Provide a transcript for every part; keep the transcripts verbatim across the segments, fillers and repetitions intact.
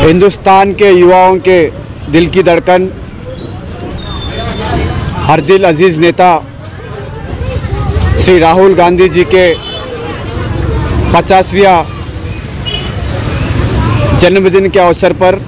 हिंदुस्तान के युवाओं के दिल की धड़कन, हर दिल अजीज़ नेता श्री राहुल गांधी जी के पचासवां जन्मदिन के अवसर पर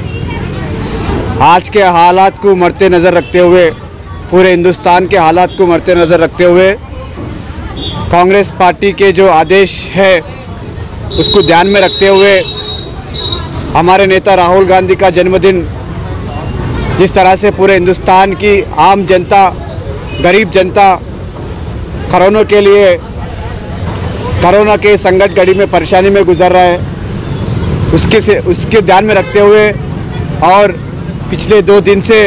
आज के हालात को मरते नज़र रखते हुए, पूरे हिंदुस्तान के हालात को मरते नज़र रखते हुए, कांग्रेस पार्टी के जो आदेश है उसको ध्यान में रखते हुए हमारे नेता राहुल गांधी का जन्मदिन जिस तरह से पूरे हिंदुस्तान की आम जनता, गरीब जनता कोरोना के लिए कोरोना के संकट घड़ी में परेशानी में गुजर रहा है, उसके से उसके ध्यान में रखते हुए और पिछले दो दिन से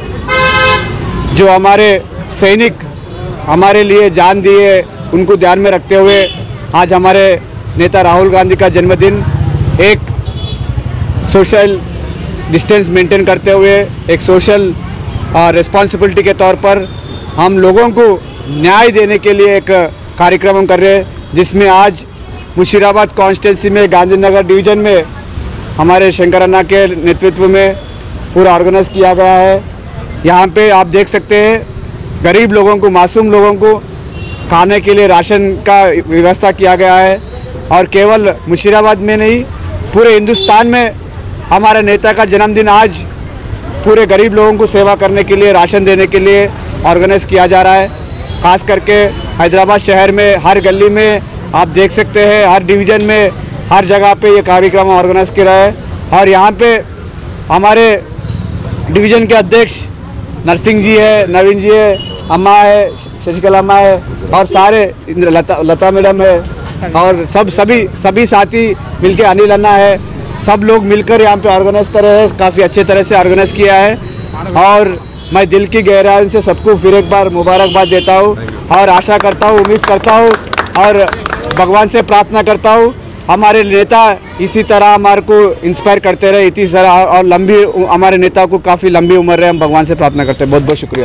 जो हमारे सैनिक हमारे लिए जान दिए उनको ध्यान में रखते हुए आज हमारे नेता राहुल गांधी का जन्मदिन एक सोशल डिस्टेंस मेंटेन करते हुए, एक सोशल रिस्पॉन्सिबिलिटी के तौर पर हम लोगों को न्याय देने के लिए एक कार्यक्रम हम कर रहे हैं, जिसमें आज मुशीराबाद कॉन्स्टिट्यूंसी में गांधीनगर डिवीज़न में हमारे शंकर अन्ना के नेतृत्व में पूरा ऑर्गेनाइज किया गया है। यहाँ पे आप देख सकते हैं गरीब लोगों को, मासूम लोगों को खाने के लिए राशन का व्यवस्था किया गया है और केवल मुशीराबाद में नहीं, पूरे हिंदुस्तान में हमारे नेता का जन्मदिन आज पूरे गरीब लोगों को सेवा करने के लिए, राशन देने के लिए ऑर्गेनाइज किया जा रहा है। ख़ास करके हैदराबाद शहर में हर गली में आप देख सकते हैं, हर डिवीज़न में, हर जगह पे ये कार्यक्रम ऑर्गेनाइज किया है। और यहाँ पे हमारे डिवीज़न के अध्यक्ष नरसिंह जी है, नवीन जी है, अम्मा है, शशिकला अम्मा है और सारे इंद्र लता लता मैडम है और सब सभी सभी साथी मिलके, अनिल अन्ना है, सब लोग मिलकर यहाँ पे ऑर्गेनाइज कर रहे हैं। काफ़ी अच्छे तरह से ऑर्गेनाइज किया है और मैं दिल की गहराई से सबको फिर एक बार मुबारकबाद देता हूँ और आशा करता हूँ, उम्मीद करता हूँ और भगवान से प्रार्थना करता हूँ हमारे नेता इसी तरह हमारे को इंस्पायर करते रहे, इसी तरह और लंबी हमारे नेता को काफ़ी लंबी उम्र रहे, हम भगवान से प्रार्थना करते हैं। बहुत बहुत शुक्रिया।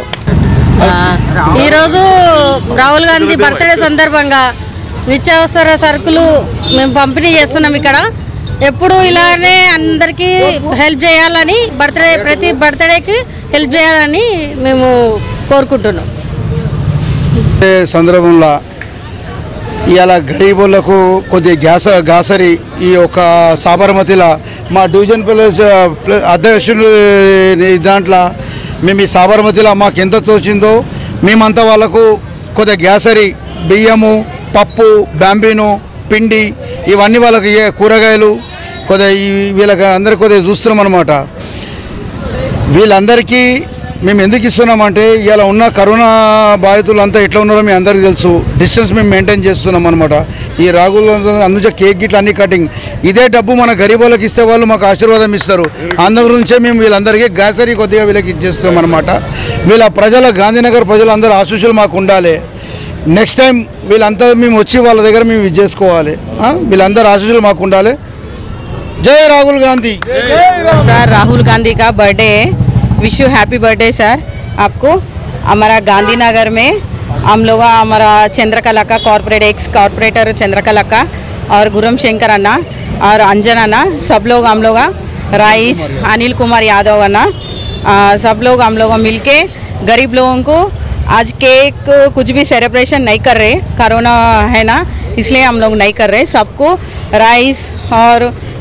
రాహుల్ గాంధీ బర్త్డే సందర్భంగా నిత్యావసర సరుకులు మేము పంపిణీ చేస్తున్నాం। ఇక్కడ ఎప్పుడు ఇలానే అందరికీ హెల్ప్ చేయాలని, బర్త్డే ప్రతి బర్త్డేకి హెల్ప్ చేయాలని మేము కోరుకుంటున్నాం। సందర్భంలో ఇలా గరీబులకు కొద్దిగా గ్యాస గాసరి ఈ యొక్క సాబర్మతిలో మా డివిజన్ ప్లస్ అధ్యక్షుడు దాంట్లో మేము ఈ సాబర్మతిలో మాకు ఎంత తోచిందో మేమంతా వాళ్ళకు కొద్దిగా గ్యాసరి, బియ్యము, పప్పు, బాంబీను, పిండి ఇవన్నీ వాళ్ళకి కూరగాయలు కొద్దిగా వీళ్ళకి అందరికీ కొద్దిగా చూస్తున్నాం అన్నమాట। వీళ్ళందరికీ మేము ఎందుకు ఇస్తున్నామంటే ఇలా ఉన్న కరోనా బాధితులు అంతా ఎట్లా ఉన్నారో మీ అందరికీ తెలుసు, డిస్టెన్స్ మేము మెయింటైన్ చేస్తున్నాం అనమాట। ఈ రాగులు అందుకే కేక్ గిట్ల అన్ని కటింగ్, ఇదే డబ్బు మన గరీబులకు ఇస్తే వాళ్ళు మాకు ఆశీర్వాదం ఇస్తారు, అందు గురించే మేము వీళ్ళందరికీ గ్యాసరీ కొద్దిగా వీళ్ళకి ఇచ్చేస్తున్నాం అనమాట। వీళ్ళ ప్రజల గాంధీనగర్ ప్రజలందరూ ఆశీస్సులు మాకు ఉండాలి, నెక్స్ట్ టైం వీళ్ళంతా మేము వచ్చి వాళ్ళ దగ్గర మేము ఇది చేసుకోవాలి, వీళ్ళందరూ ఆశీస్సులు మాకు ఉండాలి। జై రాహుల్ గాంధీ। सर राहुल गांधी का बर्थडे है, wish you happy birthday sir आपको। हमारा गांधीनगर में हम लोग हमारा चंद्रकला का कॉर्पोरेट एक्स कॉर्पोरेटर चंद्रकला का और गुरम शंकर अन्ना और अंजन अन्ना सब लोग हम लोग राइस अनिल कुमार यादव अन्ना सब लोग हम लोग मिलके गरीब लोगों को आज केक कुछ भी सेलिब्रेशन नहीं कर रहे, कोरोना है ना इसलिए हम लोग नहीं कर रहे। सबको राइस और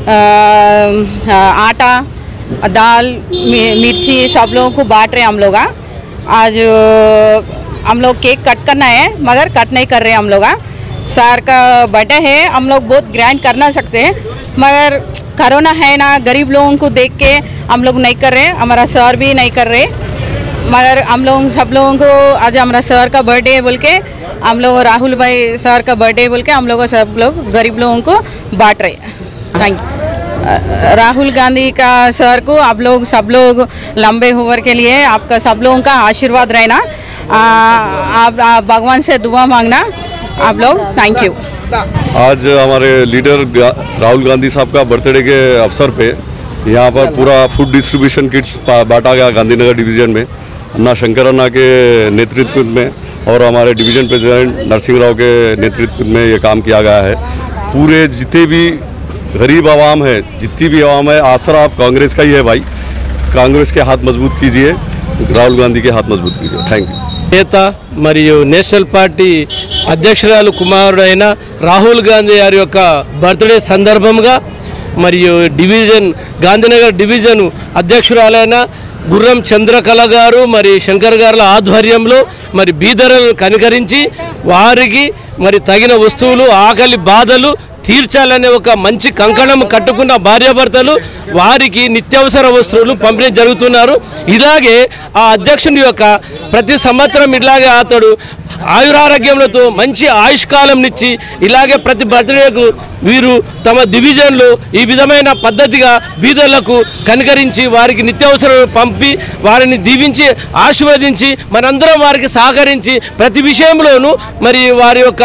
आटा, दाल, मिर्ची सब लोगों को बांट रहे हम लोग। आज हम लोग केक कट करना है मगर कट नहीं कर रहे हम लोग। सर का बर्थडे है, हम लोग बहुत ग्रैंड करना सकते हैं मगर कोरोना है ना, गरीब लोगों को देख के हम लोग नहीं कर रहे, हमारा सर भी नहीं कर रहे मगर हम लोग सब लोगों को आज हमारा सर का बर्थडे बोल के हम लोग राहुल भाई सर का बर्थडे बोल के हम लोग सब लोग गरीब लोगों को बांट रहे। Thank you. राहुल गांधी का सर को आप लोग सब लोग लंबे उम्र के लिए आपका सब लोगों का आशीर्वाद रहना, आप, आप भगवान से दुआ मांगना आप लोग। Thank you. आज हमारे लीडर राहुल गांधी साहब का बर्थडे के अवसर पे यहाँ पर पूरा फूड डिस्ट्रीब्यूशन किट्स बांटा गया गांधीनगर डिवीज़न में, अन्ना शंकर अन्ना के नेतृत्व में और हमारे डिवीज़न प्रेसिडेंट नरसिंह राव के नेतृत्व में ये काम किया गया है। पूरे जितने भी गरीब आवाम है, जितनी भी आवाम है, आसरा आप कांग्रेस का ही है भाई। कांग्रेस के हाथ मजबूत कीजिए, राहुल गांधी के हाथ मजबूत कीजिए। Thank you. నేత మరియు నేషనల్ పార్టీ అధ్యక్షురాలు కుమారుడైన రాహుల్ గాంధీ గారి యొక్క బర్త్డే సందర్భంగా మరియు డివిజన్ గాంధీనగర్ డివిజన్ అధ్యక్షురాలైన గుర్రం చంద్రకళ గారు మరి శంకర్ గారుల ఆధ్వర్యంలో మరి బీదరులను కనికరించి వారికి మరి తగిన వస్తువులు ఆకలి బాధలు తీర్చాలనే ఒక మంచి కంకణం కట్టుకున్న భార్యాభర్తలు వారికి నిత్యావసర వస్తువులు పంపిణీ జరుగుతున్నారు. ఇలాగే ఆ అధ్యక్షుని యొక్క ప్రతి సంవత్సరం ఇలాగే అతడు ఆయురారోగ్యములతో మంచి ఆయుష్కాలంనిచ్చి ఇలాగే ప్రతి బర్త్డేకు వీరు తమ డివిజన్లో ఈ విధమైన పద్ధతిగా బీదర్లకు కనికరించి వారికి నిత్యావసరాలు పంపి వారిని దీవించి ఆశీర్వదించి మనందరం వారికి సహకరించి ప్రతి విషయంలోనూ మరి వారి యొక్క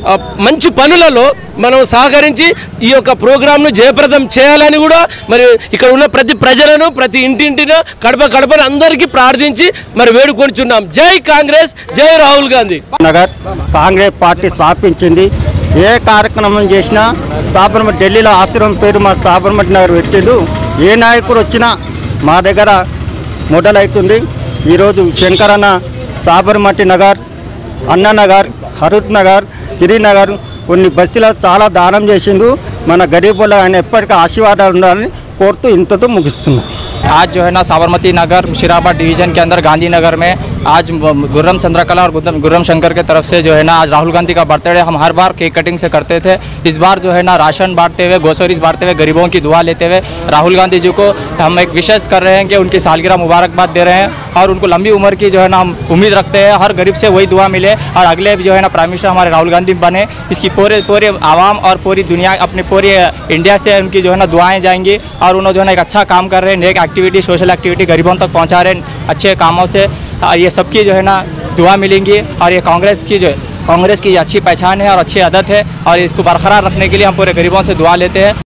మంచి పనులలో మనం సహకరించి ఈ యొక్క ప్రోగ్రాంను జయప్రదం చేయాలని కూడా మరి ఇక్కడ ఉన్న ప్రతి ప్రజలను ప్రతి ఇంటింటిన కడప కడపని అందరికీ ప్రార్థించి మరి వేడుకొనిచున్నాం. జై కాంగ్రెస్, జై రాహుల్ గాంధీ. నగర్ కాంగ్రెస్ పార్టీ స్థాపించింది. ఏ కార్యక్రమం చేసినా సాబర్మతి ఢిల్లీలో ఆశ్రమం పేరు మా సాబర్మతి నగర్ పెట్టిండు. ఏ నాయకుడు వచ్చినా మా దగ్గర మొదలవుతుంది. ఈరోజు శంకరన్న సాబర్మతి నగర్, అన్న నగర్, హరూత్ నగర్, గిరినగర్ కొన్ని బస్తీలో చాలా దానం చేసిండు. మన గరీబుల ఆయన ఎప్పటికీ ఆశీర్వాదాలు ఉండాలని కోరుతూ ఇంతతో ముగిస్తున్నాం. आज जो है ना साबरमती नगर मुशीराबाद डिवीज़न के अंदर गांधीनगर में आज गुर्रम चंद्रकला और गुर्रम शंकर के तरफ से जो है ना आज राहुल गांधी का बर्थडे हम हर बार केक कटिंग से करते थे। इस बार जो है ना राशन बांटते हुए, ग्रोसरीज बांटते हुए, गरीबों की दुआ लेते हुए राहुल गांधी जी को हम एक विशेष कर रहे हैं कि उनकी सालगिरह मुबारकबाद दे रहे हैं और उनको लंबी उम्र की जो है ना हम उम्मीद रखते हैं हर गरीब से वही दुआ मिले और अगले जो है ना प्राइम मिनिस्टर हमारे राहुल गांधी बने। इसकी पूरे पूरे आवाम और पूरी दुनिया अपने पूरे इंडिया से उनकी जो है ना दुआएँ जाएंगी और उन्होंने जो है ना एक अच्छा काम कर रहे हैं, नेक एक्टिविटी, सोशल एक्टिविटी गरीबों तक पहुंचा रहे हैं अच्छे कामों से। ये सबकी जो है ना दुआ मिलेंगी और ये कांग्रेस की जो कांग्रेस की अच्छी पहचान है और अच्छी आदत है और इसको बरकरार रखने के लिए हम पूरे गरीबों से दुआ लेते हैं।